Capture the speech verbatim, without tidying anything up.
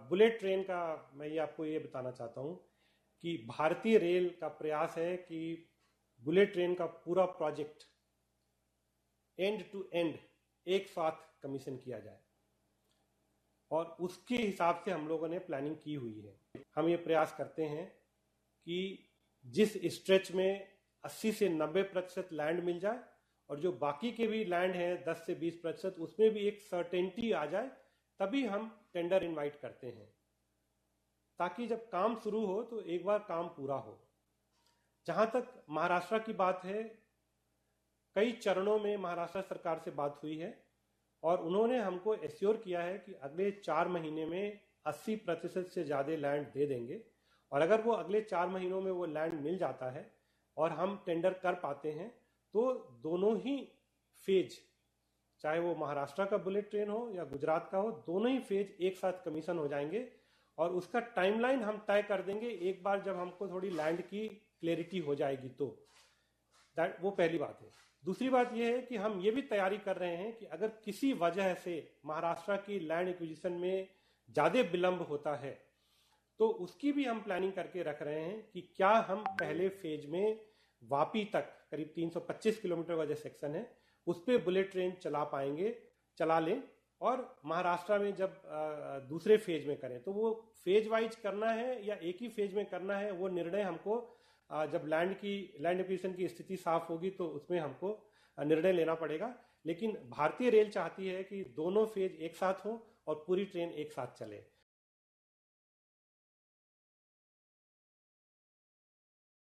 Bullet train का मैं ये आपको ये बताना चाहता हूँ कि भारतीय रेल का प्रयास है कि बुलेट ट्रेन का पूरा प्रोजेक्ट एंड टू एंड एक साथ कमीशन किया जाए, और उसके हिसाब से हम लोगों ने प्लानिंग की हुई है। हम ये प्रयास करते हैं कि जिस स्ट्रेच में अस्सी से नब्बे प्रतिशत लैंड मिल जाए और जो बाकी के भी लैंड है दस से बीस प्रतिशत, उसमें भी एक सर्टेनिटी आ जाए, तभी हम टेंडर इनवाइट करते हैं, ताकि जब काम शुरू हो तो एक बार काम पूरा हो। जहां तक महाराष्ट्र की बात है, कई चरणों में महाराष्ट्र सरकार से बात हुई है और उन्होंने हमको एश्योर किया है कि अगले चार महीने में अस्सी प्रतिशत से ज़्यादा लैंड दे देंगे। और अगर वो अगले चार महीनों में वो लैंड मिल जाता है और हम टेंडर कर पाते हैं तो दोनों ही फेज, चाहे वो महाराष्ट्र का बुलेट ट्रेन हो या गुजरात का हो, दोनों ही फेज एक साथ कमीशन हो जाएंगे और उसका टाइमलाइन हम तय कर देंगे एक बार जब हमको थोड़ी लैंड की क्लैरिटी हो जाएगी तो। दैट वो पहली बात है। दूसरी बात यह है कि हम ये भी तैयारी कर रहे हैं कि अगर किसी वजह से महाराष्ट्र की लैंड एक्विजिशन में ज़्यादा विलंब होता है तो उसकी भी हम प्लानिंग करके रख रहे हैं कि क्या हम पहले फेज में वापी तक करीब तीन सौ पच्चीस किलोमीटर का जो सेक्शन है उस पर बुलेट ट्रेन चला पाएंगे, चला लें, और महाराष्ट्र में जब दूसरे फेज में करें तो वो फेज वाइज करना है या एक ही फेज में करना है, वो निर्णय हमको जब लैंड की लैंड एक्विजिशन की स्थिति साफ होगी तो उसमें हमको निर्णय लेना पड़ेगा। लेकिन भारतीय रेल चाहती है कि दोनों फेज एक साथ हो और पूरी ट्रेन एक साथ चले।